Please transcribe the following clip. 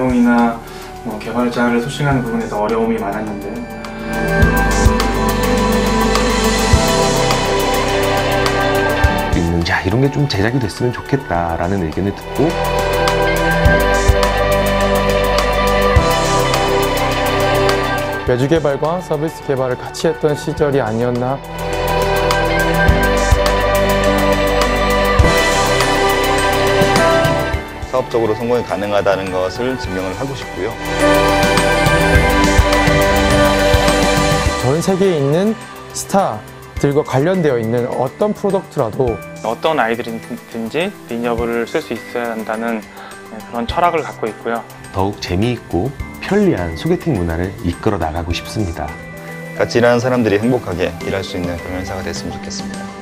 비용이나 개발자를 소싱하는 부분에서 어려움이 많았는데 야, 이런 게 좀 제작이 됐으면 좋겠다라는 의견을 듣고 외주 개발과 서비스 개발을 같이 했던 시절이 아니었나. 사업적으로 성공이 가능하다는 것을 증명을 하고 싶고요. 전 세계에 있는 스타들과 관련되어 있는 어떤 프로덕트라도 어떤 아이들이든지 리니어블을 쓸 수 있어야 한다는 그런 철학을 갖고 있고요. 더욱 재미있고 편리한 소개팅 문화를 이끌어 나가고 싶습니다. 같이 일하는 사람들이 행복하게 일할 수 있는 그런 회사가 됐으면 좋겠습니다.